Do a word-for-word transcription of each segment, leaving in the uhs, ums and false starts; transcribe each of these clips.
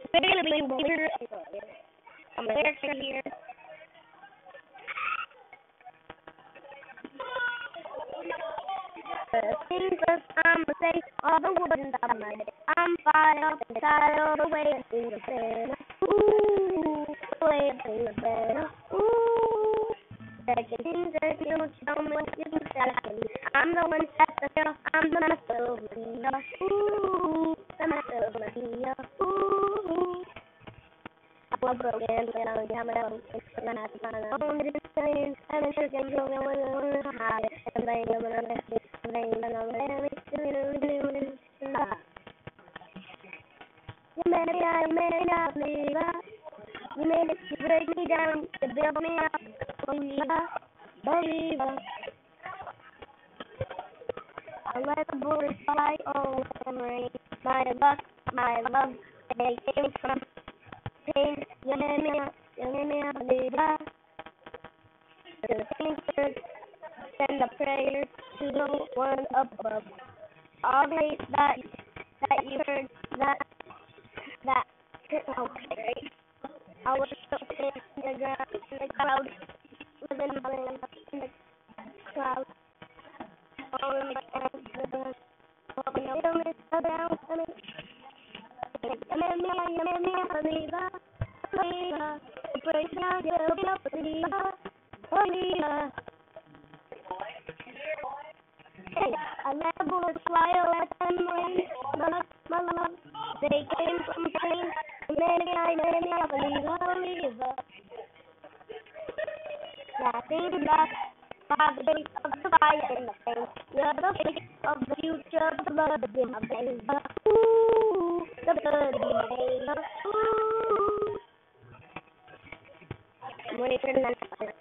really weird. I'm a character here. The things that I'm gonna say, all the words inside my head. I'm fired up inside all the way I feel better. Ooh, the way I feel better. Ooh, second things that you don't tell me what you can tell me. I'm the one that's the girl. I'm the master of Maria. Ooh, the master of Maria. Ooh. I was broken, but I don't have my own. I'm gonna have to find out. I'm just saying, I'm just getting broken, I'm gonna hide it. I'm laying up and I'm messing, I'm laying up and I'm laying up. You made me out, you made me out, believer. You made it, you break me down, you build me up, believer, believer. I let the bullets fly over the rain. My luck, my love, they came from pain. You made me up, you made me up, believer. To the painters, send a prayer to the one above. All right, that, that you heard, that, that, okay. I was so in the ground, in the crowd, living in the crowd. All in the hands, the gun, hoping you'll feel me, around me. You made me, you made me a believer, believer. You break down, you'll be a believer, believer. Hey, I let the bullets fly away from rain, my love, my love. They came from pain, you made me, I made me a believer, believer. Laughing back by the face of the fire in the face. You're the face of the future, the blood in my veins. Ooh, the blood in my veins. Ooh. I'm ready for the next part.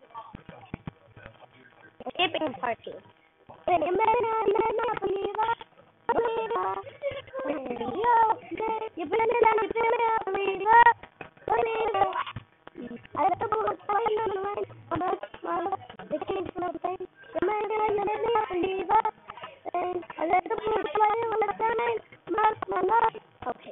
Skipping part two. When you made me, made me a believer, believer. When you bring me down, you bring me a believer, believer. I let the bullets fly in the rain, my love, my love. They came from the pain. You made me, you made me a believer. And I let the bullets fly in the rain, my love, my love. Okay.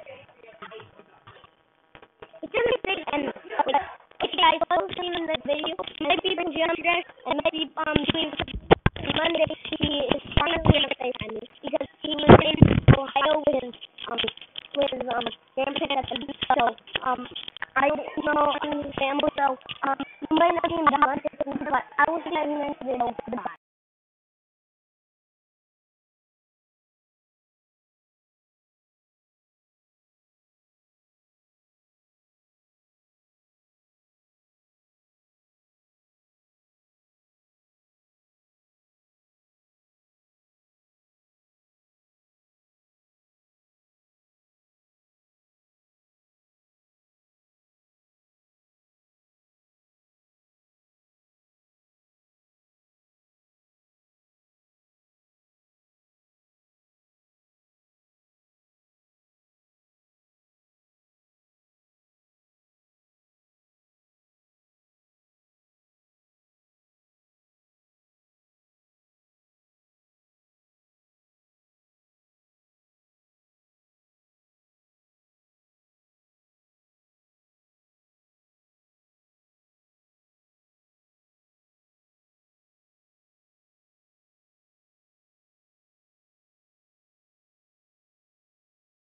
It's really big and like, if you guys love seeing the video, maybe bring Jim today, and maybe um doing Monday he is finally gonna FaceTime me because he was in Ohio with his um with his um grandparents at the beach. So um I don't know any family, so um